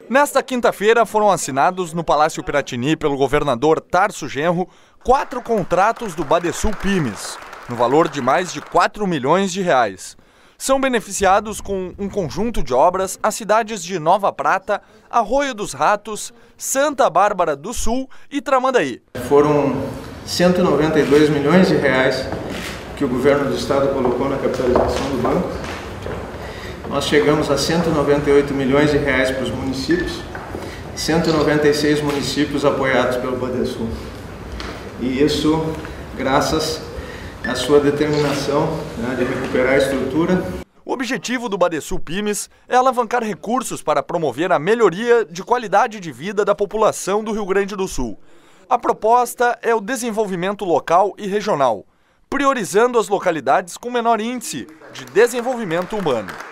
Nesta quinta-feira foram assinados no Palácio Piratini pelo governador Tarso Genro 4 contratos do Badesul Pimes, no valor de mais de 4 milhões de reais. São beneficiados com um conjunto de obras as cidades de Nova Prata, Arroio dos Ratos, Santa Bárbara do Sul e Tramandaí. Foram 192 milhões de reais que o governo do estado colocou na capitalização do banco. Nós chegamos a 198 milhões de reais para os municípios, 196 municípios apoiados pelo Badesul. E isso graças à sua determinação, de recuperar a estrutura. O objetivo do Badesul Pimes é alavancar recursos para promover a melhoria de qualidade de vida da população do Rio Grande do Sul. A proposta é o desenvolvimento local e regional, priorizando as localidades com menor índice de desenvolvimento humano.